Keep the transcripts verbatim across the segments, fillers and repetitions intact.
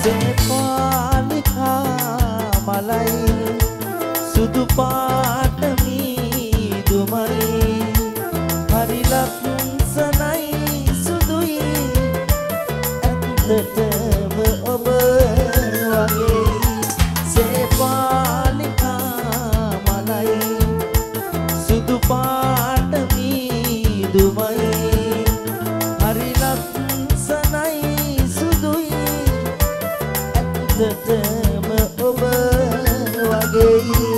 සේපාලිකා මලයි සුදු පාට මීදුමයි හරි ලක්ෂණයි සුදුයි ඇත්තටම ඔබ වගේ සේපාලිකා මලයි සුදු පාට මීදුමයි හරි ලක්ෂණයි සුදුයි ඇත්තටම ඔබ වගේ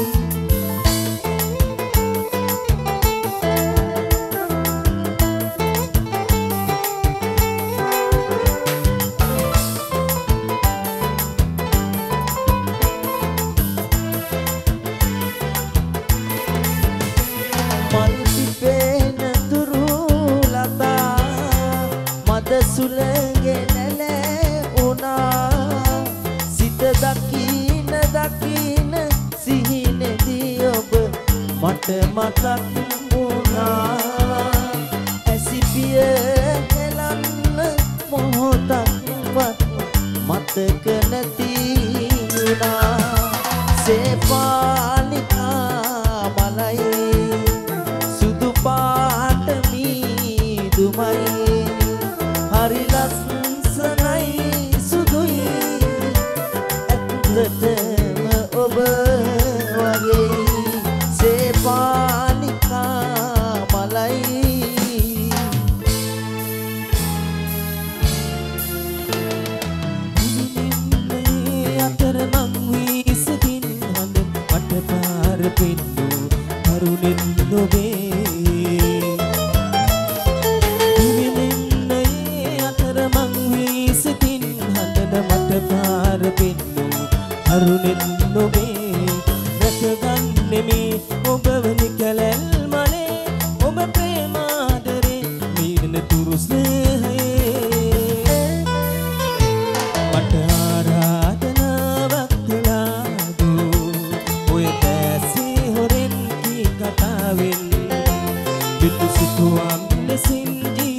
සුලගෙන ලැබුණා සිත දකින දකින සිහිනේදී ඔබ මට මතක් වුණා ඇසිපිය හෙලන්න මොහොතක්වත් මතක නැති වුණා සේපාලිකා මලයි සුදු පාට මීදුමයි හරි ලස්සනයි සුදුයි ඇත්තටම ඔබ වගේ සේපාලිකා මලයි දිවිනේ අතර මං වී සිටින් හඳ මට පාර පෙන්නු කරුණෙන් නොවේ පාර පෙන්නු අරුණෙන් නොවේ රැකගන්නේ මේ ඔබවනි කැලැල් මනේ ඔබ ප්‍රේමාදරේ මීරන තුරු ස්නේහයේ මට ආරාධනාවක් කළාදු ඔය දැසේ හොරෙන් කී කතාවෙන් විතු සිතුවම් ලෙසින්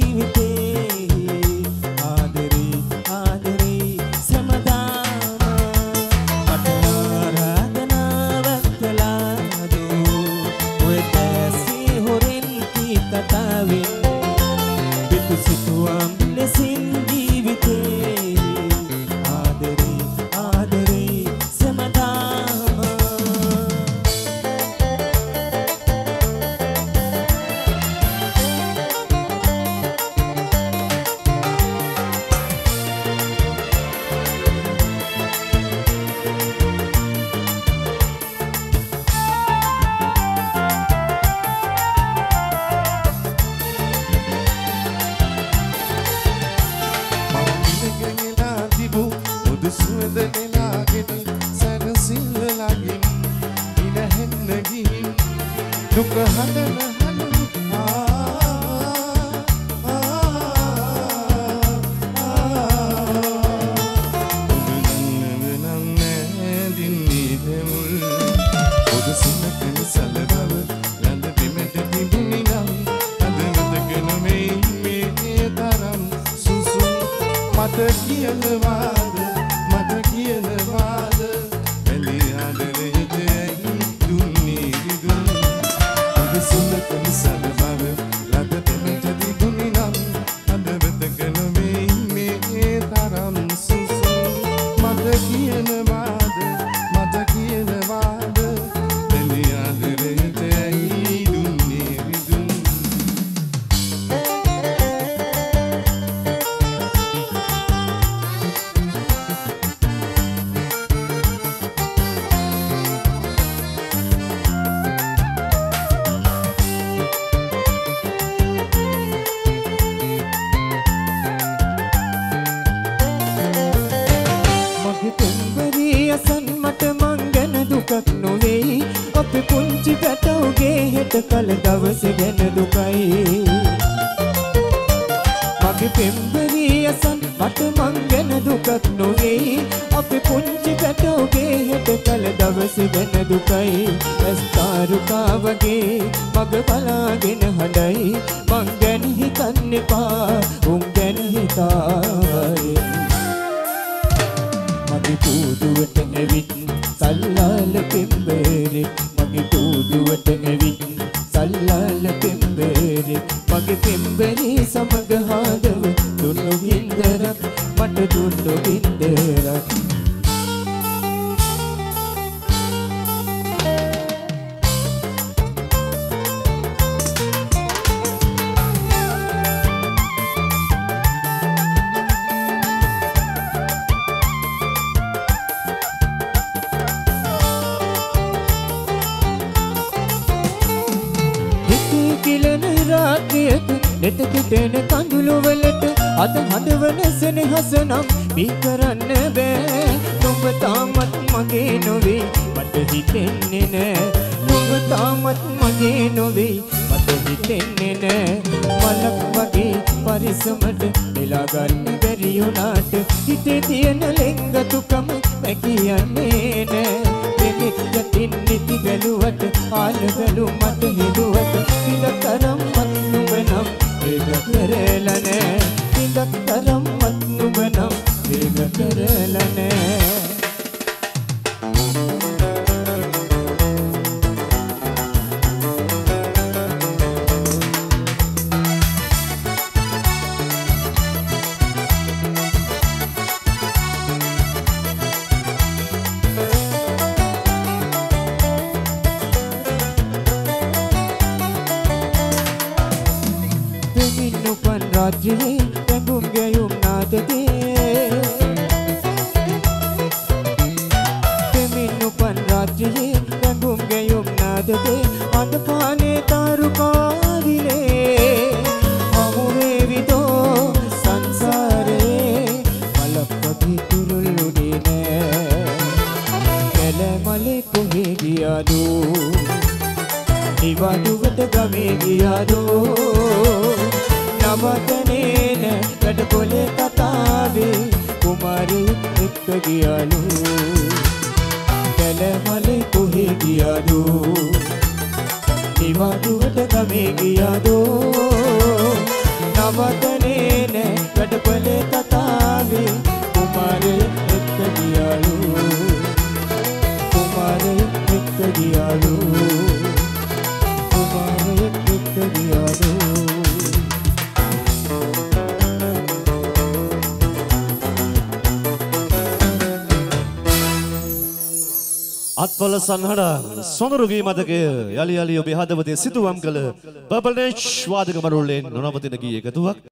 කල දවස ගැන දුකයි මගේ පෙම්බරී අසන් මට මං ගැන දුකක් නොවේ අපේ පුංචි පැටෝගේ හෙට කල දවස ගැන දුකයි ඇස්තාරුකා වගේ මග බලාගෙන හඬයි මං ගැන හිතන්න එපා උන් ගැන හිතායි මගේ පෙම්බරි සමග හාදව දුන්නු ගින්දරක් මට දුන්නු ගින්දරක් නෙත පිටෙන කඳුළු වලට අද හඬවන සෙනෙහස නම් බිහි කරන්න බෑ නුඹ තාමත් මගේ නොවේ මට හිතෙන්නේ නෑ නුඹ තාමත් මගේ නොවේ මට හිතෙන්නේ නෑ මලක් වගේ පරිසමට එලා ගන්න බැරි වුණාට හිතේ තියෙන ලෙන්ගතුකම මැකියන්නේ නෑ දෙනෙක් යටින් නිති බැලුවට ආල බැලු මට හිදුවට ඉඳ තරම්වත් නුඹ නම් වේග කරලා නෑ ඉඳක් තරම්වත් නුඹ නම් වේග කරලා නෑ රාජ්‍යයේ රැඟුම් ගැයුම් නාදකේ දෙමින් උපන් රාජ්‍යයේ රැඟුම් ගැයුම් නාදකේ අඳපානේ තාරුකාරිනේ හමු වේවිදෝ සංසාරේ මලපති තුරුළුනේ නෑ කැලමලේ කොහේ ගියාදු නිවඩුවට ගමේ ගියාදු නවතනේන කඩකොලේ කතාවේ කුමාරයෙක් එක්ක ගියාලු කැලමලේ කොහේ ගියාදු නිවඩුවට ගමේ ගියාදු නවතනේන කඩකොලේ කතාවේ කුමාරයෙක් එක්ක ගියාලු කුමාරයෙක් එක්ක ගියාලු කුමාරයෙක් එක්ක ගියාලු අත්පොළ සංහඩ සොඳුරුගේ මතකය යලි යලි ඔබේ හදවතේ සිතුවම් කළ පර්පල් නේච් වාදක මරුල්ලෙන් නොනවතින ගී එකතුවක්